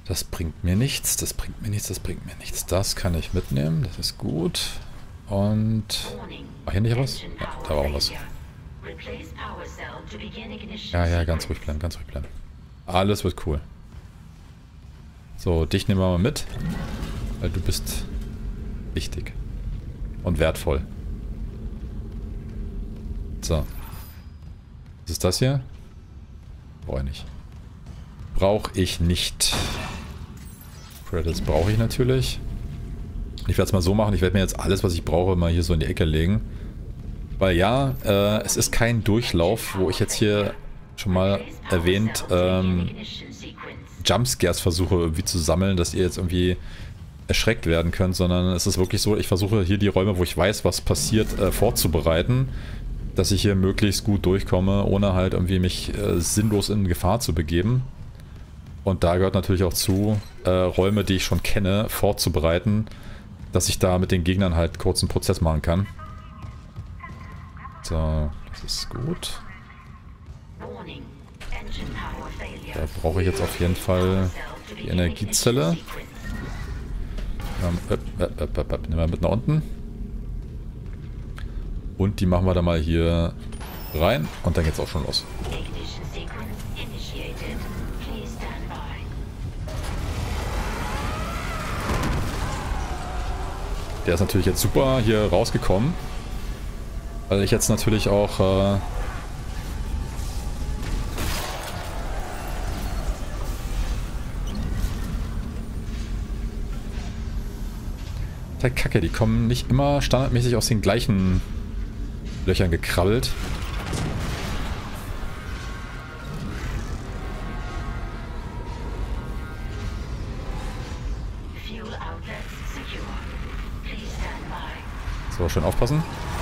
Das bringt mir nichts, das bringt mir nichts, das bringt mir nichts. Das kann ich mitnehmen, das ist gut. Und... War hier nicht was? Ja, da war auch was. Ja, ja, ganz ruhig bleiben, ganz ruhig bleiben. Alles wird cool. So, dich nehmen wir mal mit. Weil du bist wichtig. Und wertvoll. So. Was ist das hier? Brauche ich nicht. Brauche ich nicht. Credits brauche ich natürlich. Ich werde es mal so machen, ich werde mir jetzt alles, was ich brauche, mal hier so in die Ecke legen. Weil ja, es ist kein Durchlauf, wo ich jetzt hier schon mal erwähnt Jumpscares versuche irgendwie zu sammeln, dass ihr jetzt irgendwie erschreckt werden könnt, sondern es ist wirklich so, ich versuche hier die Räume, wo ich weiß, was passiert, vorzubereiten, dass ich hier möglichst gut durchkomme, ohne halt irgendwie mich sinnlos in Gefahr zu begeben. Und da gehört natürlich auch zu, Räume, die ich schon kenne, vorzubereiten, dass ich da mit den Gegnern halt kurz einen Prozess machen kann. So, das ist gut. Da brauche ich jetzt auf jeden Fall die Energiezelle. Nehmen wir mit nach unten. Und die machen wir dann mal hier rein und dann geht's auch schon los. Der ist natürlich jetzt super hier rausgekommen, weil ich jetzt natürlich auch Kacke, die kommen nicht immer standardmäßig aus den gleichen Löchern gekrabbelt. So, schön aufpassen.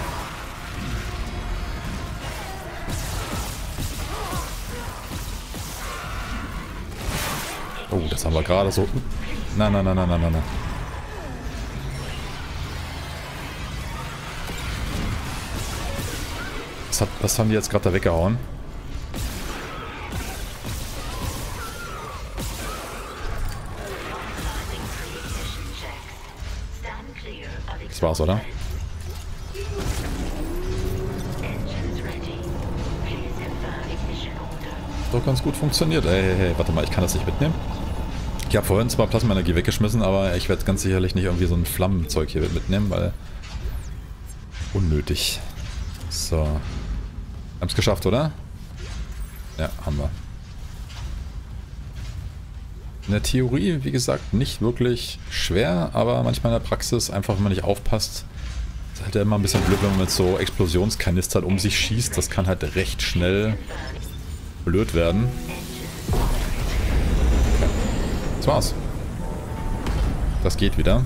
Oh, das haben wir gerade so... Nein, nein, nein, nein, nein, nein. Was haben die jetzt gerade da weggehauen? Das war's, oder? Doch ganz gut funktioniert. Hey, warte mal, ich kann das nicht mitnehmen. Ich habe vorhin zwar Plasmaenergie weggeschmissen, aber ich werde ganz sicherlich nicht irgendwie so ein Flammenzeug hier mitnehmen, weil... Unnötig. So. Haben es geschafft, oder? Ja, haben wir. In der Theorie, wie gesagt, nicht wirklich schwer, aber manchmal in der Praxis, einfach wenn man nicht aufpasst, ist halt immer ein bisschen blöd, wenn man mit so Explosionskanistern um sich schießt. Das kann halt recht schnell blöd werden. Okay. Das war's. Das geht wieder.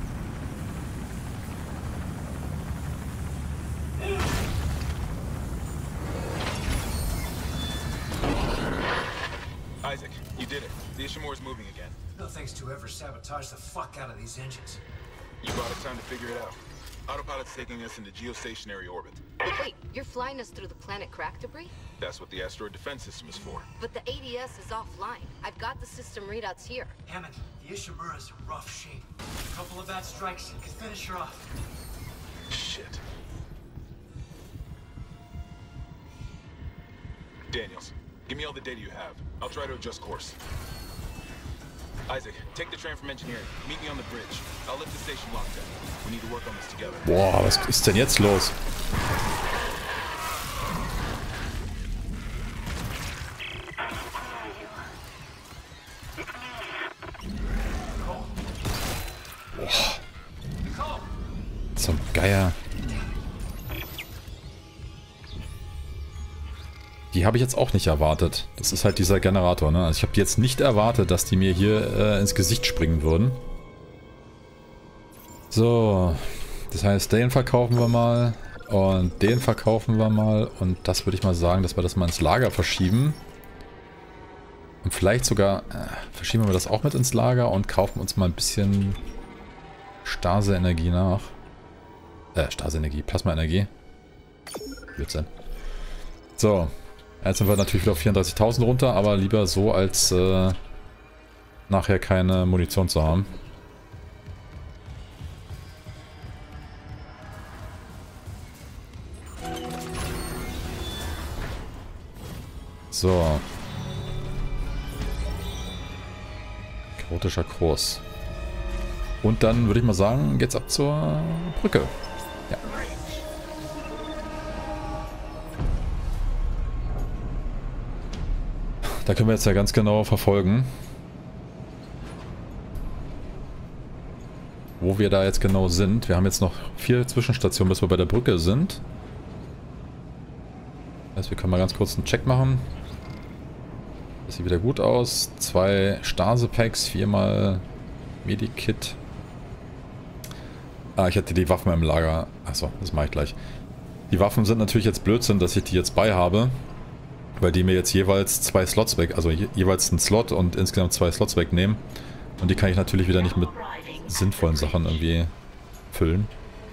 Isaac, you did it. The Ishimura is moving again. No thanks to whoever sabotaged the fuck out of these engines. You brought it time to figure it out. Autopilot's taking us into geostationary orbit. Wait, you're flying us through the planet crack debris? That's what the asteroid defense system is for. But the ADS is offline. I've got the system readouts here. Hammond, the Ishimura's in rough shape. A couple of bad strikes and could finish her off. Shit. Daniels, give me all the data you have. I'll try to adjust course. Isaac, take the train from engineering. Meet me on the bridge. I'll lift the station lock down. We need to work on this together. Boah, was ist denn jetzt los? Boah. Zum Geier. Die habe ich jetzt auch nicht erwartet. Das ist halt dieser Generator, ne? Also ich habe jetzt nicht erwartet, dass die mir hier ins Gesicht springen würden. So. Das heißt, den verkaufen wir mal. Und den verkaufen wir mal. Und das würde ich mal sagen, dass wir das mal ins Lager verschieben. Und vielleicht sogar verschieben wir das auch mit ins Lager und kaufen uns mal ein bisschen Stase-Energie nach. Stase-Energie, Plasma-Energie. Blödsinn. So. Jetzt sind wir natürlich wieder auf 34.000 runter, aber lieber so als nachher keine Munition zu haben. So. Chaotischer Kurs. Und dann würde ich mal sagen, geht's ab zur Brücke. Ja. Da können wir jetzt ja ganz genau verfolgen, wo wir da jetzt genau sind. Wir haben jetzt noch 4 Zwischenstationen, bis wir bei der Brücke sind. Das heißt, wir können mal ganz kurz einen Check machen. Das sieht wieder gut aus. 2 Stase-Packs, 4-mal Medikit. Ah, ich hätte die Waffen im Lager. Achso, das mache ich gleich. Die Waffen sind natürlich jetzt Blödsinn, dass ich die jetzt bei habe. Weil die mir jetzt jeweils 2 Slots weg, also jeweils einen Slot und insgesamt 2 Slots wegnehmen. Und die kann ich natürlich wieder nicht mit sinnvollen Sachen irgendwie füllen.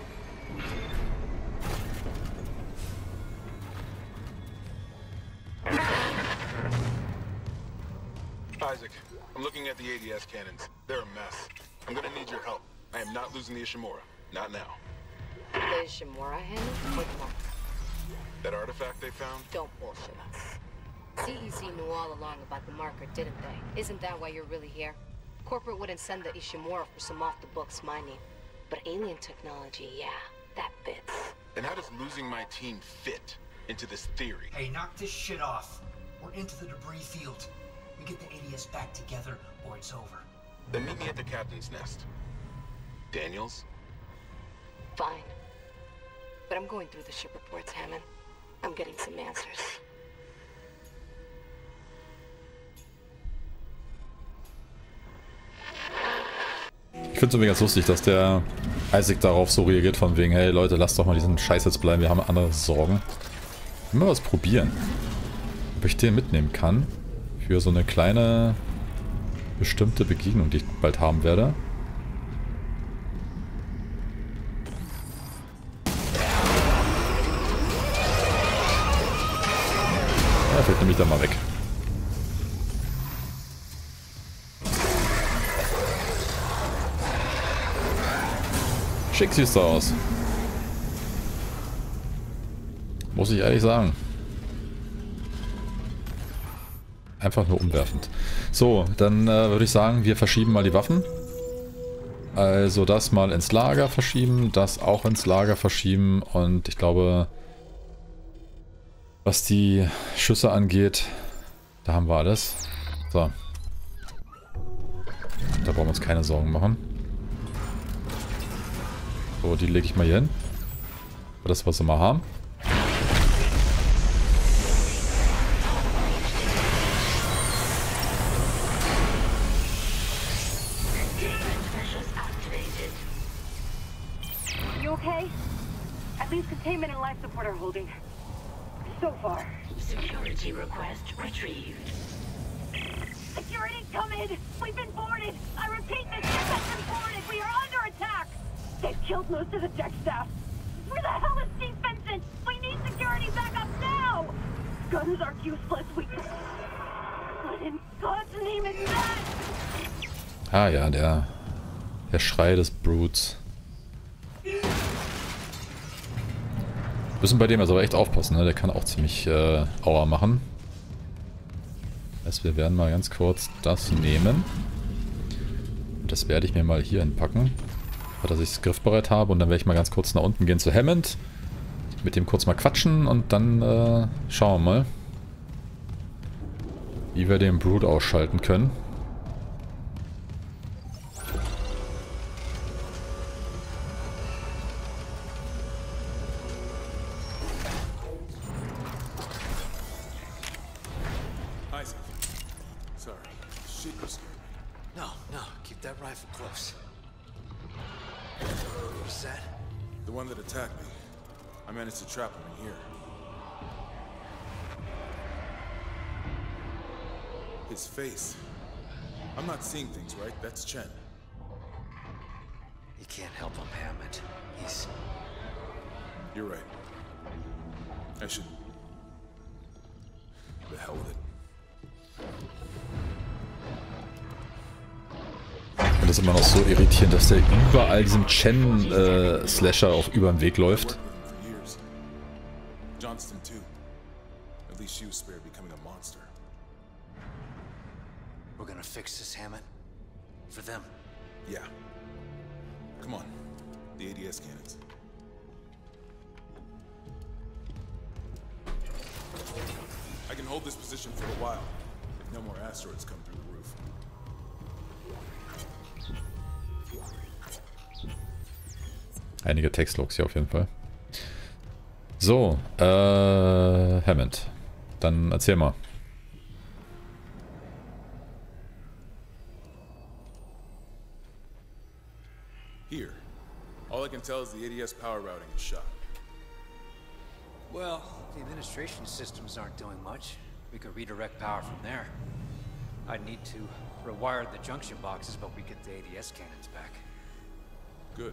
Isaac, I'm looking at the ADS cannons. They're a mess. I'm gonna need your help. I am not losing the Ishimura. Not now. The Ishimura hand? Which one? That artifact they found? Don't bullshit us. CEC knew all along about the marker, didn't they? Isn't that why you're really here? Corporate wouldn't send the Ishimura for some off-the-books mining. But alien technology, yeah, that fits. And how does losing my team fit into this theory? Hey, knock this shit off. We're into the debris field. We get the ADS back together, or it's over. Then meet me at the captain's nest. Daniels? Fine. But I'm going through the ship reports, Hammond. I'm getting some answers. Ich finde es irgendwie ganz lustig, dass der Isaac darauf so reagiert, von wegen, hey Leute, lasst doch mal diesen Scheiß jetzt bleiben, wir haben andere Sorgen. Mal was probieren. Ob ich den mitnehmen kann. Für so eine kleine bestimmte Begegnung, die ich bald haben werde. Ja, fällt nämlich dann mal weg. Schick siehst du aus. Muss ich ehrlich sagen. Einfach nur umwerfend. So, dann würde ich sagen, wir verschieben mal die Waffen. Also das mal ins Lager verschieben, das auch ins Lager verschieben und ich glaube, was die Schüsse angeht, da haben wir alles. So. Da brauchen wir uns keine Sorgen machen. So, die lege ich mal hier hin. Das, was wir mal haben. You okay? At least containment and life support are holding. So far. Security request retrieved. Security, come in! We've been boarded! I repeat, this ship has been boarded! We are under attack! They've killed most of the deck staff. Where the hell is Steve Vincent? We need security backup now! Guns are useless. What in God's name is that? Ah ja, der Schrei des Brutes. Müssen bei dem also aber echt aufpassen, ne? Der kann auch ziemlich Aua machen. Also wir werden mal ganz kurz das nehmen. Und das werde ich mir mal hier hinpacken. Dass ich es griffbereit habe und dann werde ich mal ganz kurz nach unten gehen zu Hammond. Mit dem kurz mal quatschen und dann schauen wir mal, wie wir den Brute ausschalten können. Isaac. Sorry. Shit was scared me. No, keep that rifle close. What was that? The one that attacked me. I managed to trap him in here. His face. I'm not seeing things, right? That's Chen. You can't help him, Hammond. He's... You're right. I should... The hell with it. finde das immer noch so irritierend, dass der überall diesem Chen-Slasher über den Weg läuft. Johnston too. At least she was spared becoming a monster. We're gonna fix this, Hammond. For them. Yeah. Come on. The ADS cannons. I can hold this position for a while, if no more asteroids come through the roof. Einige Textlogs hier auf jeden Fall. So, Hammond. Dann erzähl mal. Here. All I can tell is the ADS power routing is shot. Well, the administration systems aren't doing much. We could redirect power from there. I'd need to rewire the junction boxes, but we get the ADS cannons back. Good.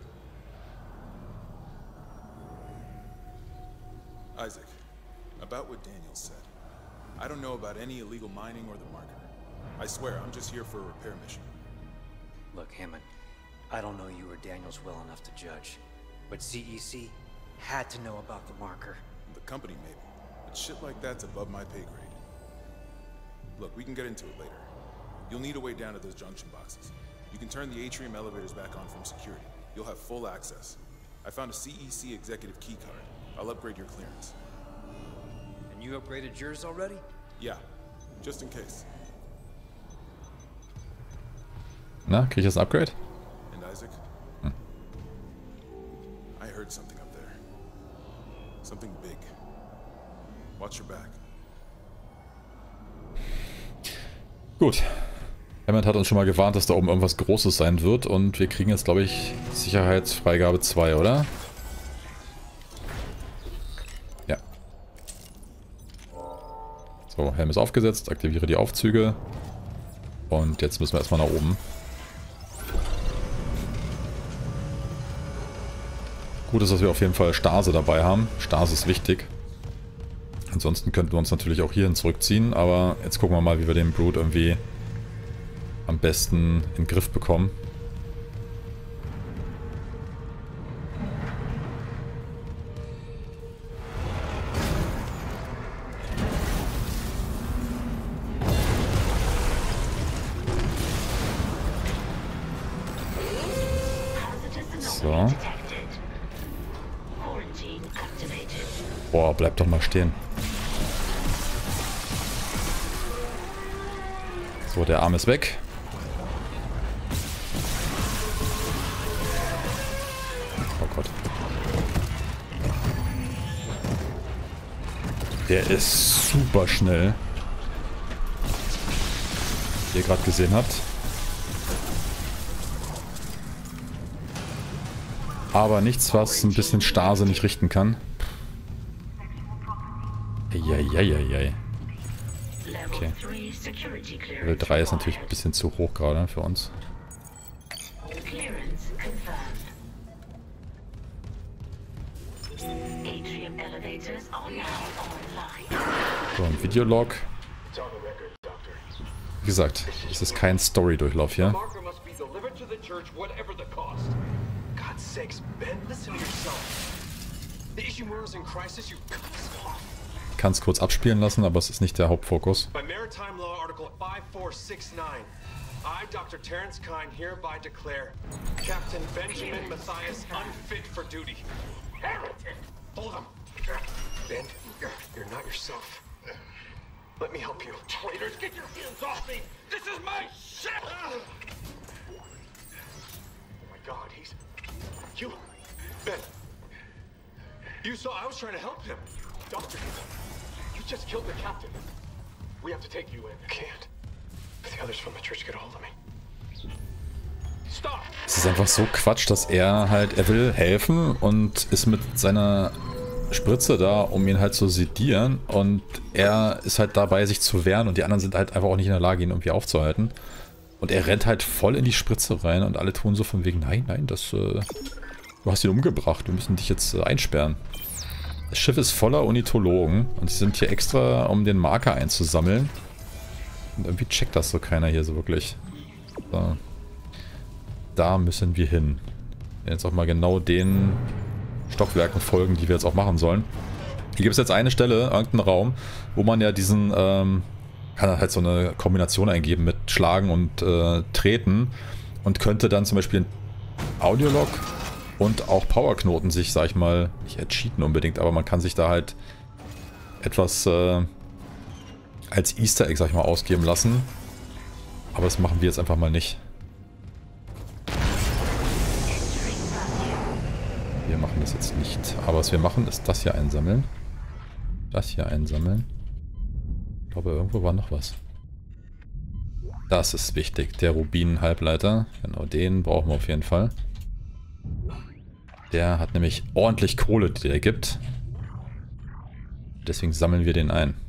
Isaac, about what Daniel said. I don't know about any illegal mining or the marker. I swear, I'm just here for a repair mission. Look, Hammond, I don't know you or Daniels well enough to judge, but CEC had to know about the marker. The company, maybe. But shit like that's above my pay grade. Look, we can get into it later. You'll need a way down to those junction boxes. You can turn the atrium elevators back on from security. You'll have full access. I found a CEC executive key card. I'll upgrade your clearance. And you upgraded yours already? Yeah, just in case. Na, krieg ich jetzt ein Upgrade? And Isaac? I heard something up there. Something big. Watch your back. Gut. Hammond hat uns schon mal gewarnt, dass da oben irgendwas Großes sein wird und wir kriegen jetzt, glaube ich, Sicherheitsfreigabe 2, oder? Ja. So, Helm ist aufgesetzt, aktiviere die Aufzüge und jetzt müssen wir erstmal nach oben. Gut ist, dass wir auf jeden Fall Stase dabei haben. Stase ist wichtig. Ansonsten könnten wir uns natürlich auch hierhin zurückziehen, aber jetzt gucken wir mal, wie wir den Brute irgendwie am besten in den Griff bekommen. So. Boah, bleib doch mal stehen. So, der Arm ist weg. Oh Gott. Der ist super schnell. Wie ihr gerade gesehen habt. Aber nichts, was ein bisschen Stase nicht richten kann. Eieieiei. Okay. Level 3 ist natürlich ein bisschen zu hoch gerade für uns. So, ein Videolog. Wie gesagt, es ist kein Story-Durchlauf hier. Ich kann es kurz abspielen lassen, aber es ist nicht der Hauptfokus. By Maritime Law Article 5469, I, Dr. Terrence Kyne, hereby declare Captain Benjamin Mathias unfit for duty. Hold him. Ben, you're not yourself. Let me help you. Traitors, get your hands off me! This is my ship! Oh my God, he's... You... Ben... You saw I was trying to help him. Doctor, you just killed the captain. We have to take you in. I can't. The others from the church get a hold of me. Stop! Es ist einfach so Quatsch, dass er will helfen und ist mit seiner Spritze da, um ihn halt zu sedieren und er ist halt dabei, sich zu wehren und die anderen sind halt einfach auch nicht in der Lage, ihn irgendwie aufzuhalten. Und er rennt halt voll in die Spritze rein und alle tun so von wegen, nein, du hast ihn umgebracht, wir müssen dich jetzt einsperren. Das Schiff ist voller Ornithologen und sie sind hier extra, um den Marker einzusammeln. Und irgendwie checkt das so keiner hier so wirklich. So. da müssen wir hin. Wir werden jetzt auch mal genau den Stockwerken folgen, die wir jetzt auch machen sollen. Hier gibt es jetzt eine Stelle, irgendeinen Raum, wo man ja diesen, kann halt so eine Kombination eingeben mit Schlagen und Treten und könnte dann zum Beispiel ein Audiolog und auch Powerknoten sich, sag ich mal, nicht cheaten unbedingt, aber man kann sich da halt etwas als Easter Egg, sag ich mal, ausgeben lassen. Aber das machen wir jetzt einfach mal nicht. Wir machen das jetzt nicht. Aber was wir machen, ist das hier einsammeln. Das hier einsammeln. Ich glaube, irgendwo war noch was. Das ist wichtig. Der Rubin-Halbleiter. Genau, den brauchen wir auf jeden Fall. Der hat nämlich ordentlich Kohle, die der gibt. Deswegen sammeln wir den ein.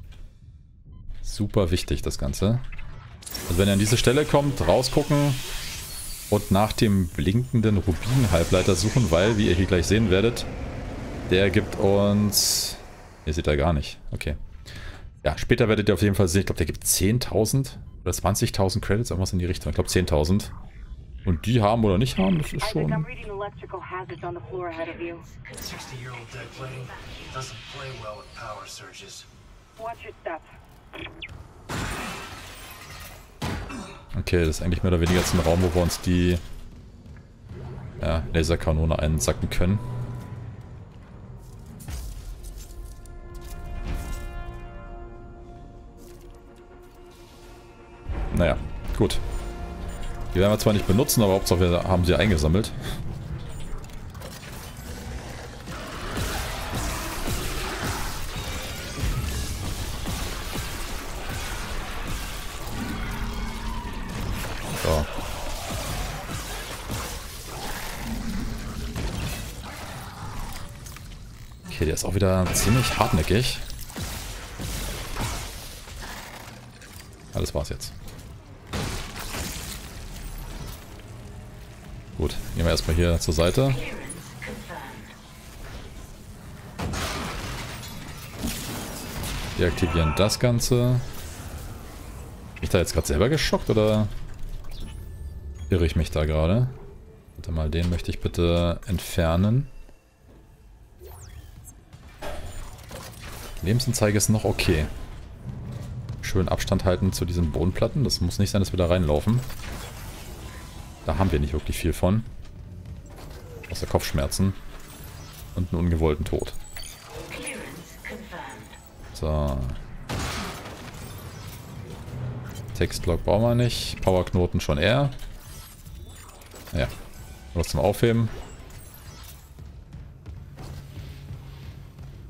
Super wichtig, das Ganze. Also wenn ihr an diese Stelle kommt, rausgucken und nach dem blinkenden Rubin-Halbleiter suchen, weil, wie ihr hier gleich sehen werdet, der gibt uns... Ihr seht da gar nicht. Okay. Ja, später werdet ihr auf jeden Fall sehen, ich glaube, der gibt 10.000 oder 20.000 Credits, irgendwas in die Richtung. Ich glaube 10.000. Und die haben oder nicht haben, das ist schon... 60-year-old dead plating doesn't play well with power surges. Watch your step. Okay, das ist eigentlich mehr oder weniger jetzt ein Raum, wo wir uns die Laserkanone einsacken können. Naja, gut. Die werden wir zwar nicht benutzen, aber Hauptsache wir haben sie eingesammelt. So. Okay, der ist auch wieder ziemlich hartnäckig. Das war's jetzt. Gut, gehen wir erstmal hier zur Seite. Deaktivieren das Ganze. Bin ich da jetzt gerade selber geschockt oder irre ich mich da gerade? Warte mal, den möchte ich bitte entfernen. Lebensanzeige ist noch okay. Schön Abstand halten zu diesen Bodenplatten. Das muss nicht sein, dass wir da reinlaufen. Da haben wir nicht wirklich viel von. Außer Kopfschmerzen. Und einen ungewollten Tod. So. Textblock brauchen wir nicht. Powerknoten schon eher. Naja. Was zum Aufheben.